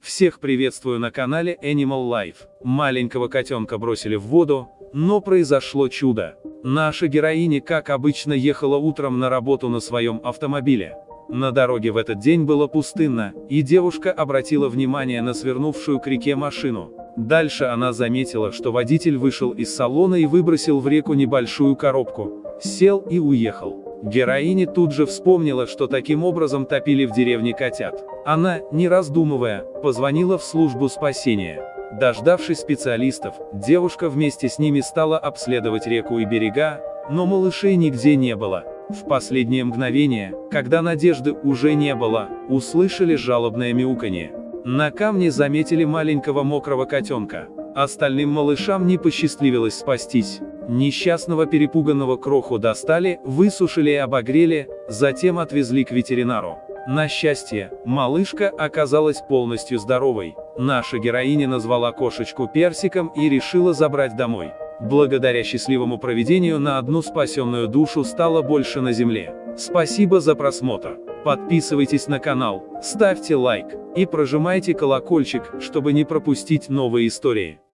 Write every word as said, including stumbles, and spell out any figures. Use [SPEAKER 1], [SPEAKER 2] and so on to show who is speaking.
[SPEAKER 1] Всех приветствую на канале Animal Life. Маленького котенка бросили в воду, но произошло чудо. Наша героиня, как обычно, ехала утром на работу на своем автомобиле. На дороге в этот день было пустынно, и девушка обратила внимание на свернувшую к реке машину. Дальше она заметила, что водитель вышел из салона и выбросил в реку небольшую коробку, сел и уехал. Героиня тут же вспомнила, что таким образом топили в деревне котят. Она, не раздумывая, позвонила в службу спасения. Дождавшись специалистов, девушка вместе с ними стала обследовать реку и берега, но малышей нигде не было. В последнее мгновение, когда надежды уже не было, услышали жалобное мяуканье. На камне заметили маленького мокрого котенка. Остальным малышам не посчастливилось спастись. Несчастного перепуганного кроху достали, высушили и обогрели, затем отвезли к ветеринару. На счастье, малышка оказалась полностью здоровой. Наша героиня назвала кошечку Персиком и решила забрать домой. Благодаря счастливому провидению на одну спасенную душу стало больше на земле. Спасибо за просмотр. Подписывайтесь на канал, ставьте лайк и прожимайте колокольчик, чтобы не пропустить новые истории.